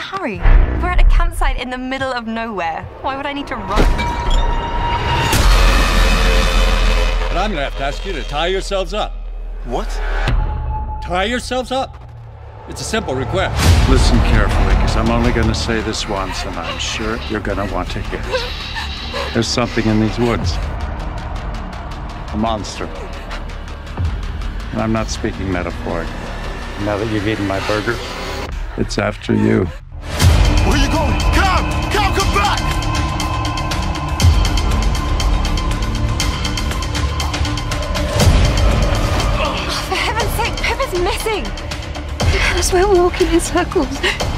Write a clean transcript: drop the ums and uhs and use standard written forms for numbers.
hurry? We're at a campsite in the middle of nowhere. Why would I need to run? But I'm gonna have to ask you to tie yourselves up. What? Tie yourselves up. It's a simple request. Listen carefully, because I'm only going to say this once, and I'm sure you're going to want to hear it. There's something in these woods. A monster. And I'm not speaking metaphorically. Now that you've eaten my burger, it's after you. Where are you going? Come! Come back! For heaven's sake, Pepper's missing! Because we're walking in circles.